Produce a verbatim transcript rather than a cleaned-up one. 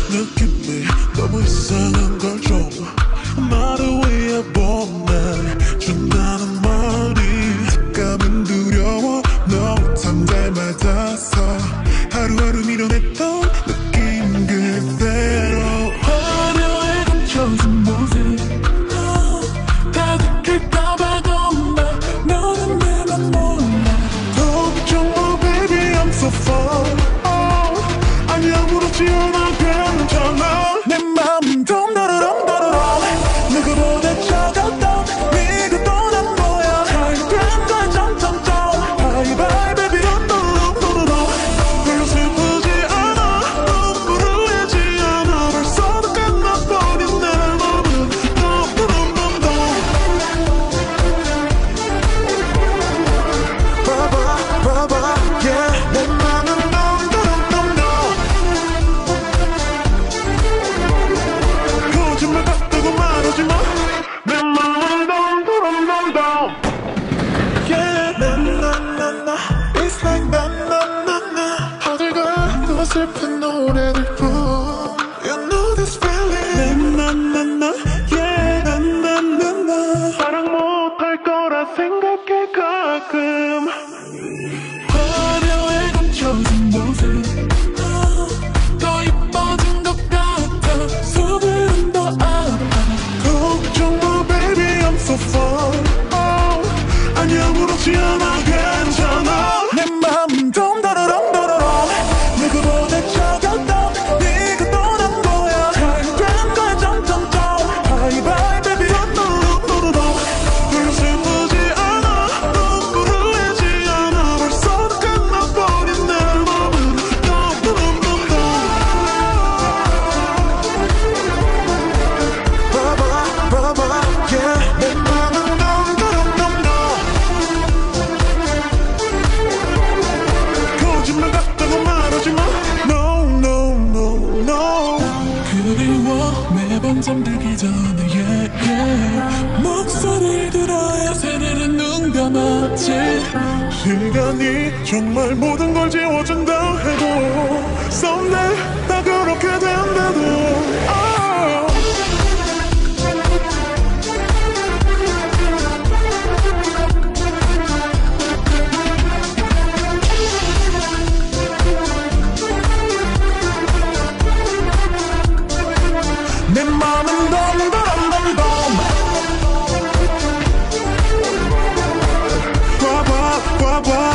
느낌이 너무 이상한 걸 좀 말을 위해 보내 준다는 말이 잠깐은 두려워 너 잠잘 맞아서 하루하루 밀어냈던 느낌 그대로 화려해 감춰진 모습 다 들킬까봐 겁나 너는 내맘 몰라 걱정 마 baby I'm so fine oh, 아니 아무렇지 않아 괜찮아 내 맘은 덤더러럼 더러럼 누구보다 차가웠던 네가 떠난 거야 된 거야 점점점 Bye bye baby 덤더러럼 별로 슬프지 않아 눈물을 흘리지 않아 벌써 다 끝나버린 내 맘은 덤더러럼 봐봐 봐봐 yeah 내 맘은 거짓말 같다고 말하지 마. 내 맘은 덤덤덤덤. Yeah, na na na na. It's like na na na na. 어딜 가도 슬픈 노래들뿐. You know this feeling. Na na na na. Yeah, na na na na. 사랑 못할 거라 생각해 가끔. 화려해 감춰진 모습. 더 이뻐진 것 같아. 속은 더 아파 걱정 마 baby I'm so fine oh, 아니 아무렇지 않아 괜찮아 내 맘은 덤더러럼 더러럼 누구보다 차가웠던 네가 떠난 거야 된 거야 점점점 Bye bye baby 덤더러럼 별로 슬프지 않아 눈물을 흘리지 않아 벌써 다 끝나버린 내 맘은 덤더러럼 봐봐 yeah 내 맘은 덤덤덤덤 거짓말 같다고 말하지 마 No no no no 그리워 매번 잠들기 전에 yeah yeah 목소리를 들어야 새내는 눈 감았지 시간이 정말 모든 걸 지워준다 해도 Someday 다 그렇게 된다도 oh. 내 맘은 덤덤덤덤 봐봐 봐봐